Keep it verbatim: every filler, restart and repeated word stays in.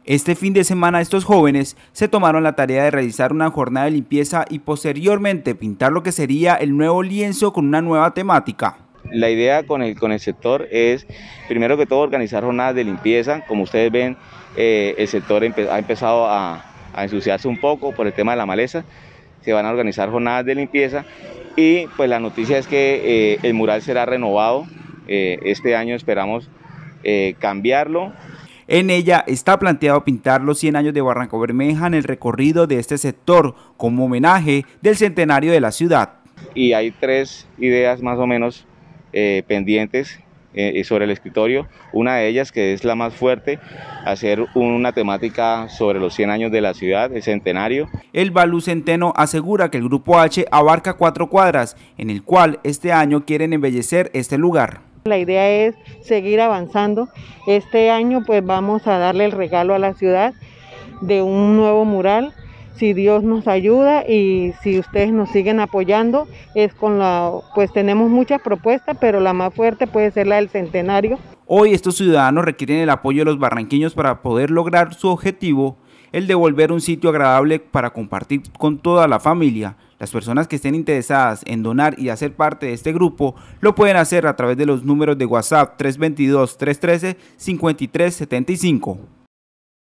Este fin de semana estos jóvenes se tomaron la tarea de realizar una jornada de limpieza y posteriormente pintar lo que sería el nuevo lienzo con una nueva temática. La idea con el, con el sector es, primero que todo, organizar jornadas de limpieza. Como ustedes ven, eh, el sector empe ha empezado a, a ensuciarse un poco por el tema de la maleza. Se van a organizar jornadas de limpieza y pues la noticia es que eh, el mural será renovado. Eh, este año esperamos eh, cambiarlo. En ella está planteado pintar los cien años de Barrancabermeja en el recorrido de este sector como homenaje del centenario de la ciudad. Y hay tres ideas más o menos eh, pendientes eh, sobre el escritorio. Una de ellas, que es la más fuerte, hacer una temática sobre los cien años de la ciudad, el centenario. El Balú Centeno asegura que el Grupo H abarca cuatro cuadras, en el cual este año quieren embellecer este lugar. La idea es seguir avanzando. Este año pues vamos a darle el regalo a la ciudad de un nuevo mural, si Dios nos ayuda y si ustedes nos siguen apoyando. Es con la, pues tenemos muchas propuestas, pero la más fuerte puede ser la del centenario. Hoy estos ciudadanos requieren el apoyo de los barranqueños para poder lograr su objetivo, el de volver un sitio agradable para compartir con toda la familia. Las personas que estén interesadas en donar y hacer parte de este grupo lo pueden hacer a través de los números de WhatsApp tres dos dos, tres uno tres, cinco tres siete cinco.